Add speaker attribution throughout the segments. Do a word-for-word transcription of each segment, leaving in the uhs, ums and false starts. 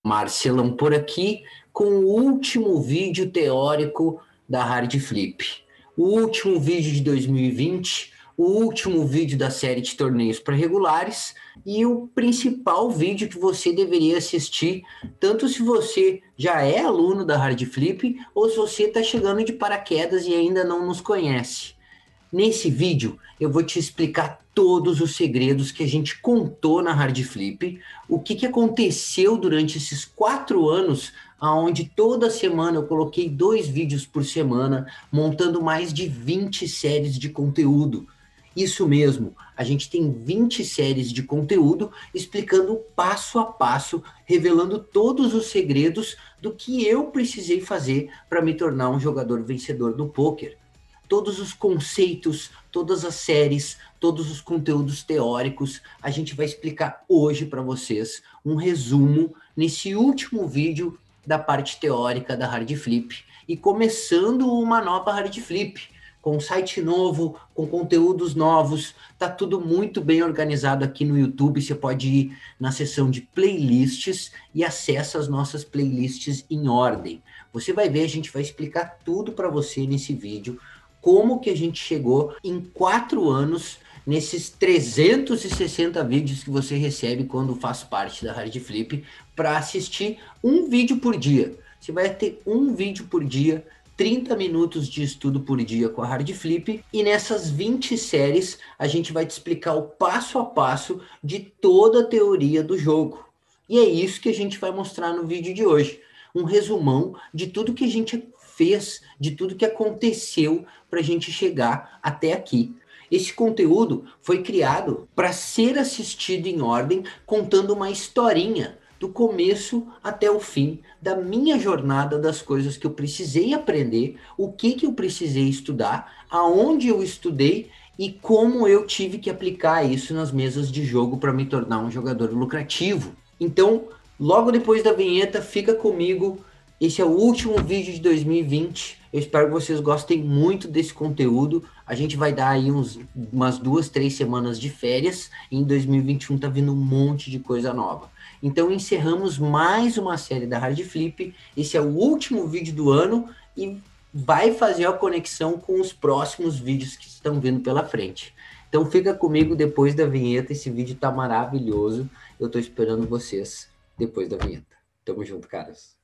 Speaker 1: Marcelão por aqui com o último vídeo teórico da Hard Flip. O último vídeo de dois mil e vinte, o último vídeo da série de torneios pré-regulares e o principal vídeo que você deveria assistir, tanto se você já é aluno da Hard Flip ou se você está chegando de paraquedas e ainda não nos conhece. Nesse vídeo, eu vou te explicar todos os segredos que a gente contou na Hard Flip, o que, que aconteceu durante esses quatro anos, onde toda semana eu coloquei dois vídeos por semana, montando mais de vinte séries de conteúdo. Isso mesmo, a gente tem vinte séries de conteúdo explicando passo a passo, revelando todos os segredos do que eu precisei fazer para me tornar um jogador vencedor do pôquer. Todos os conceitos, todas as séries, todos os conteúdos teóricos, a gente vai explicar hoje para vocês um resumo nesse último vídeo da parte teórica da Hard Flip e começando uma nova Hard Flip, com um site novo, com conteúdos novos, tá tudo muito bem organizado aqui no YouTube, você pode ir na seção de playlists e acessa as nossas playlists em ordem. Você vai ver, a gente vai explicar tudo para você nesse vídeo, como que a gente chegou em quatro anos nesses trezentos e sessenta vídeos que você recebe quando faz parte da Hard Flip para assistir um vídeo por dia. Você vai ter um vídeo por dia, trinta minutos de estudo por dia com a Hard Flip, e nessas vinte séries a gente vai te explicar o passo a passo de toda a teoria do jogo. E é isso que a gente vai mostrar no vídeo de hoje. Um resumão de tudo que a gente fez, de tudo que aconteceu para a gente chegar até aqui. Esse conteúdo foi criado para ser assistido em ordem, contando uma historinha do começo até o fim da minha jornada, das coisas que eu precisei aprender, o que, que eu precisei estudar, aonde eu estudei e como eu tive que aplicar isso nas mesas de jogo para me tornar um jogador lucrativo. Então, logo depois da vinheta, fica comigo. Esse é o último vídeo de dois mil e vinte, eu espero que vocês gostem muito desse conteúdo. A gente vai dar aí uns, umas duas, três semanas de férias, e em dois mil e vinte e um tá vindo um monte de coisa nova. Então encerramos mais uma série da Hard Flip, esse é o último vídeo do ano e vai fazer a conexão com os próximos vídeos que estão vindo pela frente. Então fica comigo depois da vinheta, esse vídeo tá maravilhoso, eu tô esperando vocês depois da vinheta. Tamo junto, caras.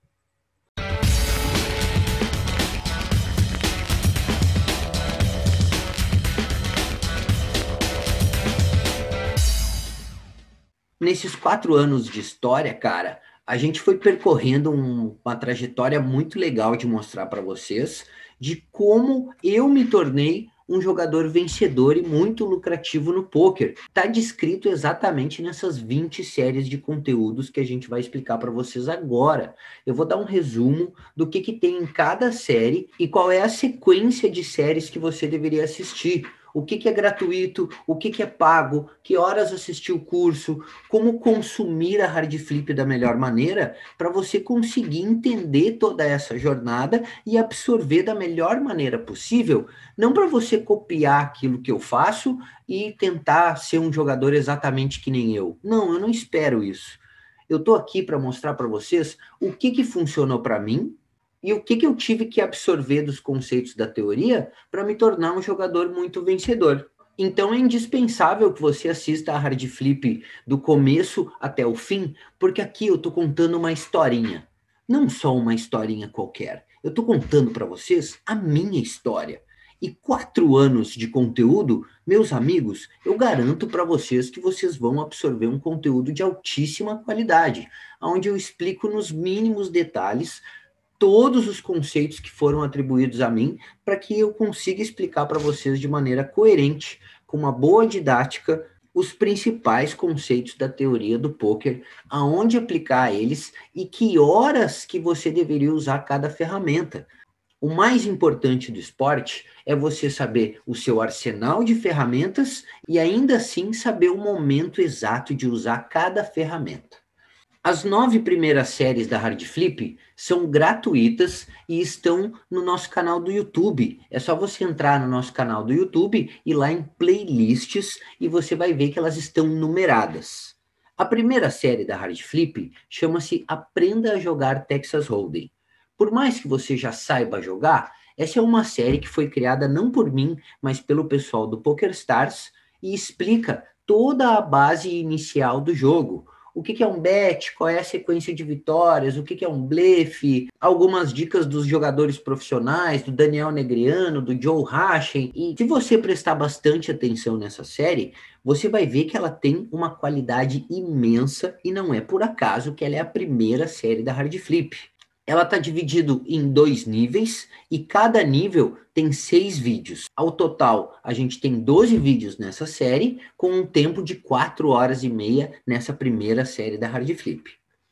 Speaker 1: Nesses quatro anos de história, cara, a gente foi percorrendo um, uma trajetória muito legal de mostrar para vocês de como eu me tornei um jogador vencedor e muito lucrativo no pôquer. Está descrito exatamente nessas vinte séries de conteúdos que a gente vai explicar para vocês agora. Eu vou dar um resumo do que, que tem em cada série e qual é a sequência de séries que você deveria assistir. O que, que é gratuito, o que, que é pago, que horas assistir o curso, como consumir a Hard Flip da melhor maneira para você conseguir entender toda essa jornada e absorver da melhor maneira possível, não para você copiar aquilo que eu faço e tentar ser um jogador exatamente que nem eu. Não, eu não espero isso. Eu estou aqui para mostrar para vocês o que, que funcionou para mim, e o que, que eu tive que absorver dos conceitos da teoria para me tornar um jogador muito vencedor. Então é indispensável que você assista a Hard Flip do começo até o fim, porque aqui eu estou contando uma historinha. Não só uma historinha qualquer. Eu estou contando para vocês a minha história. E quatro anos de conteúdo, meus amigos, eu garanto para vocês que vocês vão absorver um conteúdo de altíssima qualidade, onde eu explico nos mínimos detalhes todos os conceitos que foram atribuídos a mim, para que eu consiga explicar para vocês de maneira coerente, com uma boa didática, os principais conceitos da teoria do pôquer, aonde aplicar eles e que horas que você deveria usar cada ferramenta. O mais importante do esporte é você saber o seu arsenal de ferramentas e ainda assim saber o momento exato de usar cada ferramenta. As nove primeiras séries da Hard Flip são gratuitas e estão no nosso canal do YouTube. É só você entrar no nosso canal do YouTube e lá em playlists e você vai ver que elas estão numeradas. A primeira série da Hard Flip chama-se Aprenda a Jogar Texas Hold'em. Por mais que você já saiba jogar, essa é uma série que foi criada não por mim, mas pelo pessoal do PokerStars e explica toda a base inicial do jogo. O que é um bet, qual é a sequência de vitórias, o que é um blefe, algumas dicas dos jogadores profissionais, do Daniel Negreanu, do Joe Hachem. E se você prestar bastante atenção nessa série, você vai ver que ela tem uma qualidade imensa e não é por acaso que ela é a primeira série da Hard Flip. Ela está dividida em dois níveis e cada nível tem seis vídeos. Ao total, a gente tem doze vídeos nessa série, com um tempo de quatro horas e meia nessa primeira série da Hard Flip.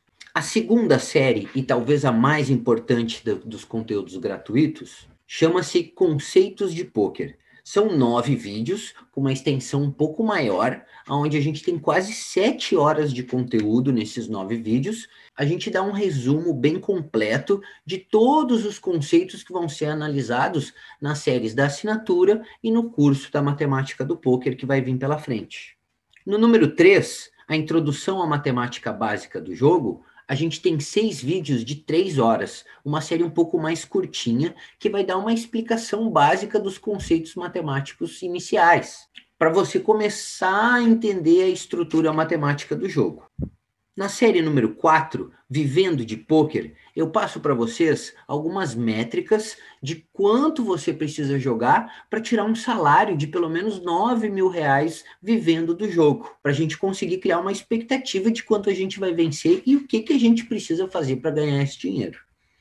Speaker 1: A segunda série, e talvez a mais importante do, dos conteúdos gratuitos, chama-se Conceitos de Pôquer. São nove vídeos, com uma extensão um pouco maior, onde a gente tem quase sete horas de conteúdo nesses nove vídeos. A gente dá um resumo bem completo de todos os conceitos que vão ser analisados nas séries da assinatura e no curso da matemática do pôquer que vai vir pela frente. No número três, a introdução à matemática básica do jogo, a gente tem seis vídeos de três horas, uma série um pouco mais curtinha, que vai dar uma explicação básica dos conceitos matemáticos iniciais, para você começar a entender a estrutura matemática do jogo. Na série número quatro, Vivendo de Pôquer, eu passo para vocês algumas métricas de quanto você precisa jogar para tirar um salário de pelo menos nove mil reais vivendo do jogo, para a gente conseguir criar uma expectativa de quanto a gente vai vencer e o que, que a gente precisa fazer para ganhar esse dinheiro.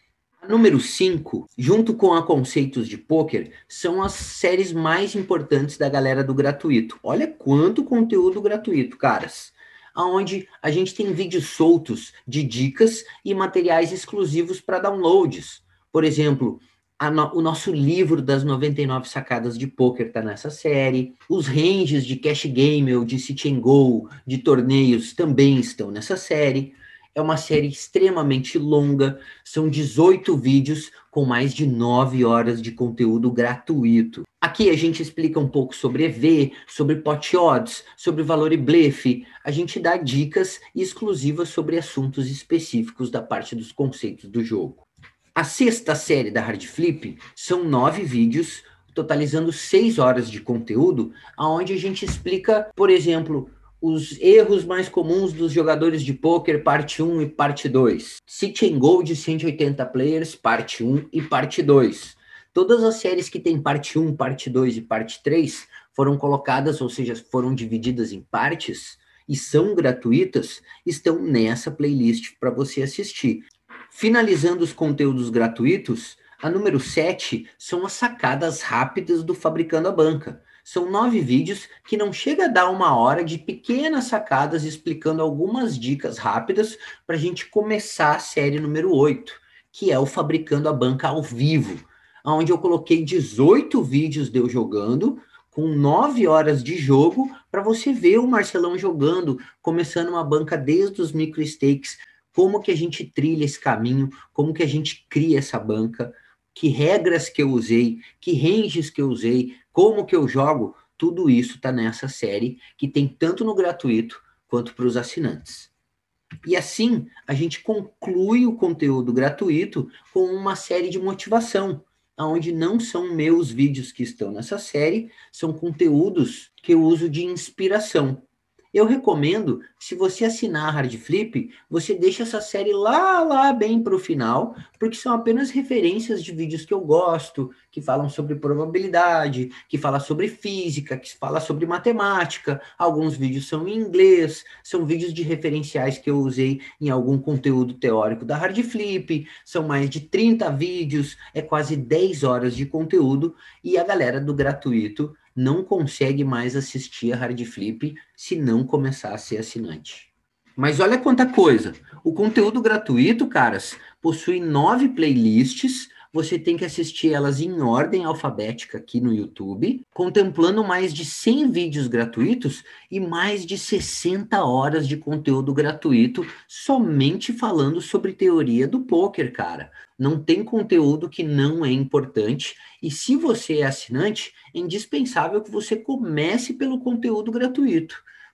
Speaker 1: A número cinco, junto com a Conceitos de Pôquer, são as séries mais importantes da galera do gratuito. Olha quanto conteúdo gratuito, caras! Onde a gente tem vídeos soltos de dicas e materiais exclusivos para downloads. Por exemplo, no, o nosso livro das noventa e nove sacadas de pôquer está nessa série, os ranges de cash game ou de sit and go, de torneios também estão nessa série. É uma série extremamente longa, são dezoito vídeos com mais de nove horas de conteúdo gratuito. Aqui a gente explica um pouco sobre E V, sobre pot odds, sobre valor e blefe. A gente dá dicas exclusivas sobre assuntos específicos da parte dos conceitos do jogo. A sexta série da Hard Flip são nove vídeos, totalizando seis horas de conteúdo, onde a gente explica, por exemplo, os erros mais comuns dos jogadores de pôquer, parte um e parte dois. Sit and Go de cento e oitenta players, parte um e parte dois. Todas as séries que tem parte um, parte dois e parte três foram colocadas, ou seja, foram divididas em partes e são gratuitas, estão nessa playlist para você assistir. Finalizando os conteúdos gratuitos, a número sete são as sacadas rápidas do Fabricando a Banca. São nove vídeos que não chega a dar uma hora de pequenas sacadas explicando algumas dicas rápidas para a gente começar a série número oito, que é o Fabricando a Banca ao vivo, onde eu coloquei dezoito vídeos de eu jogando, com nove horas de jogo, para você ver o Marcelão jogando, começando uma banca desde os micro stakes, como que a gente trilha esse caminho, como que a gente cria essa banca, que regras que eu usei, que ranges que eu usei, como que eu jogo, tudo isso está nessa série, que tem tanto no gratuito quanto para os assinantes. E assim, a gente conclui o conteúdo gratuito com uma série de motivação, onde não são meus vídeos que estão nessa série, são conteúdos que eu uso de inspiração. Eu recomendo, se você assinar a Hard Flip, você deixa essa série lá, lá bem para o final, porque são apenas referências de vídeos que eu gosto, que falam sobre probabilidade, que falam sobre física, que falam sobre matemática. Alguns vídeos são em inglês, são vídeos de referenciais que eu usei em algum conteúdo teórico da Hard Flip, são mais de trinta vídeos, é quase dez horas de conteúdo, e a galera do gratuito não consegue mais assistir a Hard Flip se não começar a ser assinante. Mas olha quanta coisa. O conteúdo gratuito, caras, possui nove playlists. Você tem que assistir elas em ordem alfabética aqui no YouTube, contemplando mais de cem vídeos gratuitos e mais de sessenta horas de conteúdo gratuito somente falando sobre teoria do pôquer, cara. Não tem conteúdo que não é importante. E se você é assinante, é indispensável que você comece pelo conteúdo gratuito.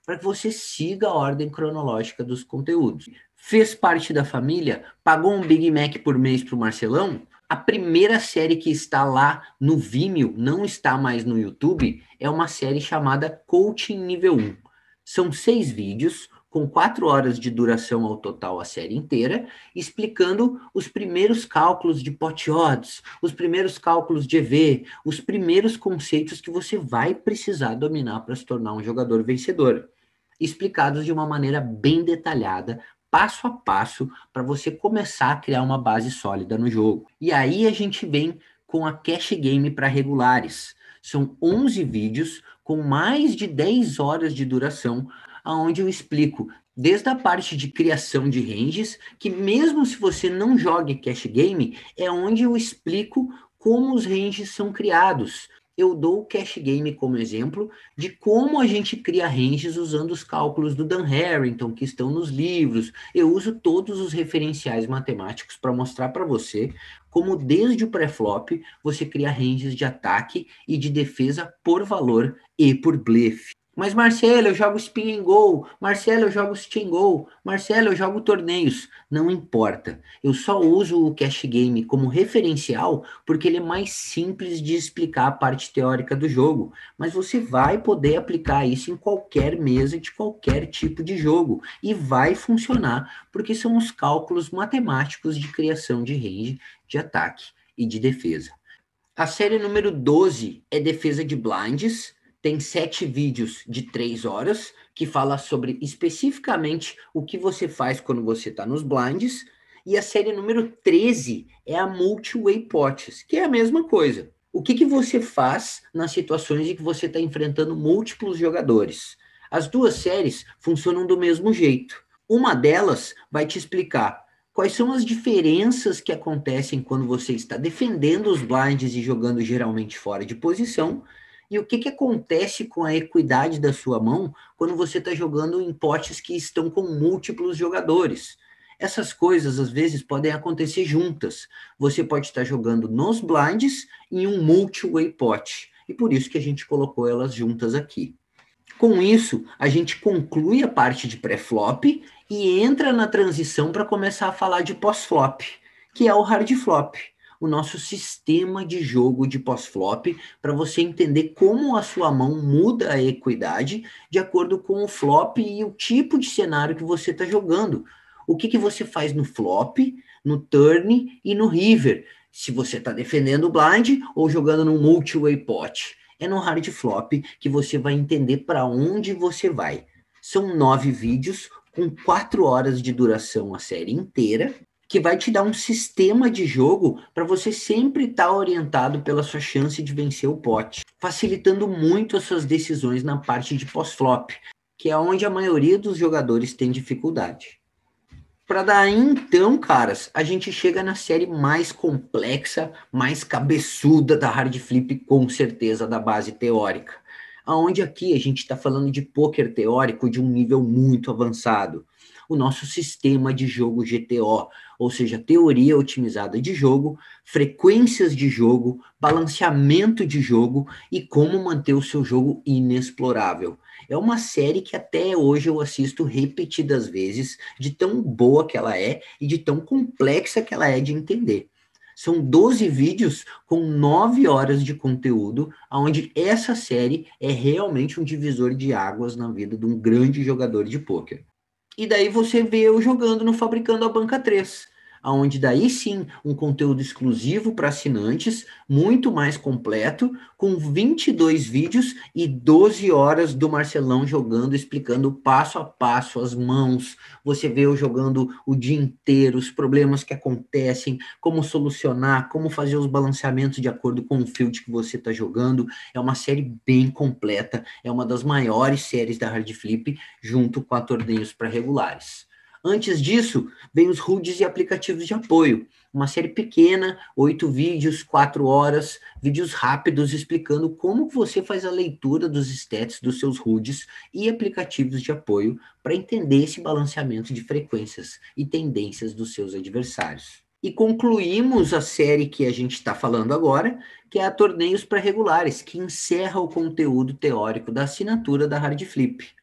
Speaker 1: para que você siga a ordem cronológica dos conteúdos. Fez parte da família? Pagou um Big Mac por mês para o Marcelão? A primeira série que está lá no Vimeo, não está mais no YouTube, é uma série chamada Coaching Nível um. São seis vídeos, com quatro horas de duração ao total a série inteira, explicando os primeiros cálculos de pot odds, os primeiros cálculos de E V, os primeiros conceitos que você vai precisar dominar para se tornar um jogador vencedor, explicados de uma maneira bem detalhada, passo a passo, para você começar a criar uma base sólida no jogo. E aí a gente vem com a Cash Game para regulares. São onze vídeos com mais de dez horas de duração, onde eu explico desde a parte de criação de ranges, que mesmo se você não jogue Cash Game, é onde eu explico como os ranges são criados. Eu dou o Cash Game como exemplo de como a gente cria ranges usando os cálculos do Dan Harrington, que estão nos livros. Eu uso todos os referenciais matemáticos para mostrar para você como desde o pré-flop você cria ranges de ataque e de defesa por valor e por blefe. Mas Marcelo, eu jogo spin and go, Marcelo, eu jogo sit and go, Marcelo, eu jogo torneios. Não importa, eu só uso o Cash Game como referencial porque ele é mais simples de explicar a parte teórica do jogo, mas você vai poder aplicar isso em qualquer mesa de qualquer tipo de jogo e vai funcionar porque são os cálculos matemáticos de criação de range, de ataque e de defesa. A série número doze é defesa de blinds. Tem sete vídeos de três horas, que fala sobre especificamente o que você faz quando você está nos blinds. E a série número treze é a Multi-Way Pots, que é a mesma coisa. O que, que você faz nas situações em que você está enfrentando múltiplos jogadores? As duas séries funcionam do mesmo jeito. Uma delas vai te explicar quais são as diferenças que acontecem quando você está defendendo os blinds e jogando geralmente fora de posição, e o que, que acontece com a equidade da sua mão quando você está jogando em potes que estão com múltiplos jogadores. Essas coisas, às vezes, podem acontecer juntas. Você pode estar jogando nos blinds em um multi-way pot. E por isso que a gente colocou elas juntas aqui. Com isso, a gente conclui a parte de pré-flop e entra na transição para começar a falar de pós-flop, que é o hard flop. O nosso sistema de jogo de pós-flop, para você entender como a sua mão muda a equidade de acordo com o flop e o tipo de cenário que você está jogando. O que, que você faz no flop, no turn e no river, se você está defendendo o blind ou jogando no multi-way pot. É no hard flop que você vai entender para onde você vai. São nove vídeos com quatro horas de duração a série inteira, que vai te dar um sistema de jogo para você sempre estar tá orientado pela sua chance de vencer o pote, facilitando muito as suas decisões na parte de pós-flop, que é onde a maioria dos jogadores tem dificuldade. Para daí, então, caras, a gente chega na série mais complexa, mais cabeçuda da hard flip, com certeza, da base teórica. Aonde aqui a gente está falando de pôquer teórico de um nível muito avançado. O nosso sistema de jogo G T O, ou seja, teoria otimizada de jogo, frequências de jogo, balanceamento de jogo e como manter o seu jogo inexplorável. É uma série que até hoje eu assisto repetidas vezes, de tão boa que ela é e de tão complexa que ela é de entender. São doze vídeos com nove horas de conteúdo, onde essa série é realmente um divisor de águas na vida de um grande jogador de pôquer. E daí você vê eu jogando no Fabricando a Banca três, onde daí sim, um conteúdo exclusivo para assinantes, muito mais completo, com vinte e dois vídeos e doze horas do Marcelão jogando, explicando passo a passo as mãos. Você vê eu jogando o dia inteiro, os problemas que acontecem, como solucionar, como fazer os balanceamentos de acordo com o field que você está jogando. É uma série bem completa, é uma das maiores séries da Hard Flip, junto com a Torneios para Regulares. Antes disso, vem os H U Ds e aplicativos de apoio. Uma série pequena, oito vídeos, quatro horas, vídeos rápidos explicando como você faz a leitura dos stats dos seus H U Ds e aplicativos de apoio para entender esse balanceamento de frequências e tendências dos seus adversários. E concluímos a série que a gente está falando agora, que é a Torneios para Regulares, que encerra o conteúdo teórico da assinatura da Hard Flip.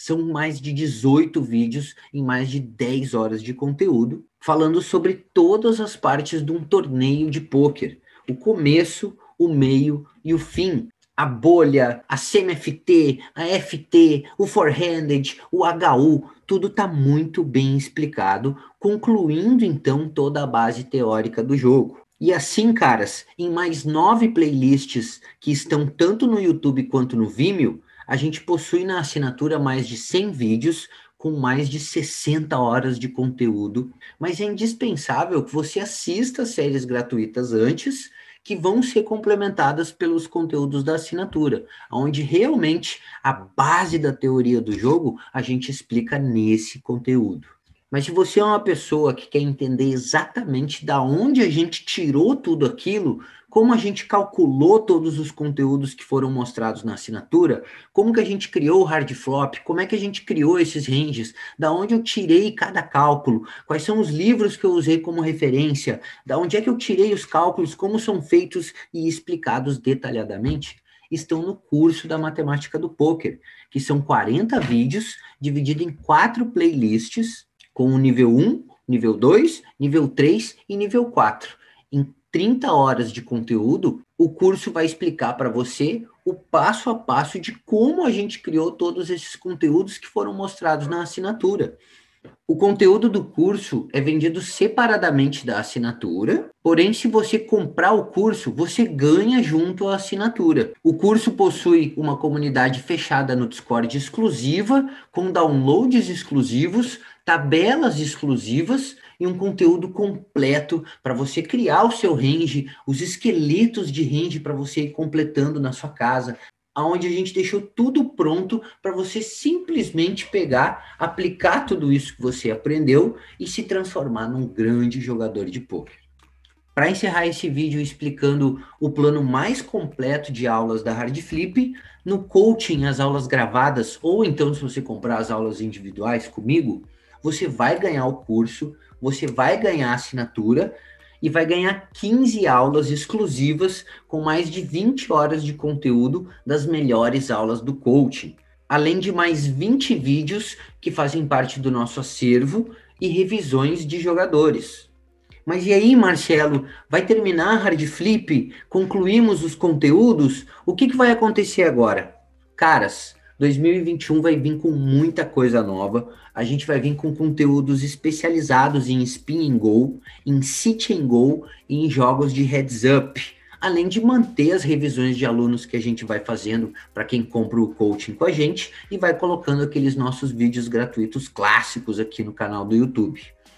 Speaker 1: São mais de dezoito vídeos em mais de dez horas de conteúdo, falando sobre todas as partes de um torneio de pôquer. O começo, o meio e o fim. A bolha, a C M F T, a F T, o four-handed, o H U, tudo está muito bem explicado, concluindo então toda a base teórica do jogo. E assim, caras, em mais nove playlists que estão tanto no YouTube quanto no Vimeo, a gente possui na assinatura mais de cem vídeos com mais de sessenta horas de conteúdo, mas é indispensável que você assista as séries gratuitas antes, que vão ser complementadas pelos conteúdos da assinatura, onde realmente a base da teoria do jogo a gente explica nesse conteúdo. Mas se você é uma pessoa que quer entender exatamente da onde a gente tirou tudo aquilo, como a gente calculou todos os conteúdos que foram mostrados na assinatura, como que a gente criou o hard flop, como é que a gente criou esses ranges, da onde eu tirei cada cálculo, quais são os livros que eu usei como referência, da onde é que eu tirei os cálculos, como são feitos e explicados detalhadamente, estão no curso da Matemática do Pôquer, que são quarenta vídeos divididos em quatro playlists, com o nível um, nível dois, nível três e nível quatro. Em trinta horas de conteúdo, o curso vai explicar para você o passo a passo de como a gente criou todos esses conteúdos que foram mostrados na assinatura. O conteúdo do curso é vendido separadamente da assinatura, porém, se você comprar o curso, você ganha junto à assinatura. O curso possui uma comunidade fechada no Discord exclusiva, com downloads exclusivos, tabelas exclusivas e um conteúdo completo para você criar o seu range, os esqueletos de range para você ir completando na sua casa, onde a gente deixou tudo pronto para você simplesmente pegar, aplicar tudo isso que você aprendeu e se transformar num grande jogador de pôquer. Para encerrar esse vídeo explicando o plano mais completo de aulas da Hard Flip, no coaching, as aulas gravadas, ou então se você comprar as aulas individuais comigo, você vai ganhar o curso, você vai ganhar a assinatura e vai ganhar quinze aulas exclusivas com mais de vinte horas de conteúdo das melhores aulas do coaching, além de mais vinte vídeos que fazem parte do nosso acervo e revisões de jogadores. Mas e aí, Marcelo, vai terminar a Hard Flip? Concluímos os conteúdos? O que, que vai acontecer agora? Caras, dois mil e vinte e um vai vir com muita coisa nova. A gente vai vir com conteúdos especializados em spin and go, em sit and go e em jogos de heads up. Além de manter as revisões de alunos que a gente vai fazendo para quem compra o coaching com a gente e vai colocando aqueles nossos vídeos gratuitos clássicos aqui no canal do YouTube.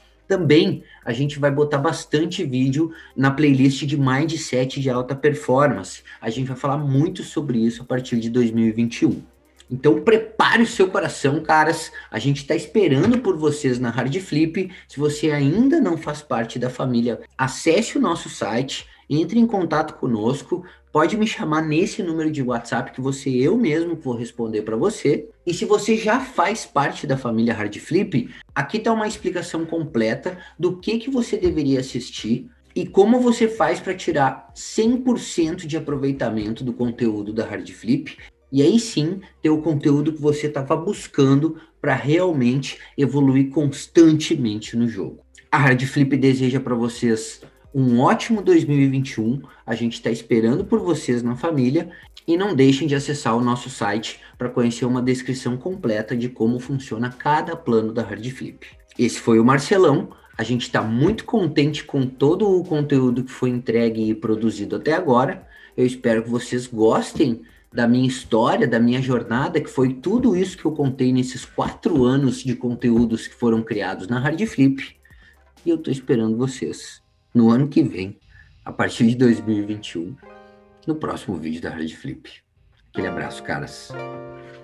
Speaker 1: Também a gente vai botar bastante vídeo na playlist de Mindset de alta performance. A gente vai falar muito sobre isso a partir de dois mil e vinte e um. Então prepare o seu coração, caras. A gente está esperando por vocês na Hard Flip. Se você ainda não faz parte da família, acesse o nosso site, entre em contato conosco. Pode me chamar nesse número de WhatsApp que você eu mesmo vou responder para você. E se você já faz parte da família Hard Flip, aqui está uma explicação completa do que, que você deveria assistir e como você faz para tirar cem por cento de aproveitamento do conteúdo da Hard Flip. E aí sim, ter o conteúdo que você estava buscando para realmente evoluir constantemente no jogo. A Hard Flip deseja para vocês um ótimo dois mil e vinte e um, a gente está esperando por vocês na família e não deixem de acessar o nosso site para conhecer uma descrição completa de como funciona cada plano da Hard Flip. Esse foi o Marcelão, a gente está muito contente com todo o conteúdo que foi entregue e produzido até agora. Eu espero que vocês gostem da minha história, da minha jornada, que foi tudo isso que eu contei nesses quatro anos de conteúdos que foram criados na Hard Flip. E eu estou esperando vocês no ano que vem, a partir de dois mil e vinte e um, no próximo vídeo da Hard Flip. Aquele abraço, caras.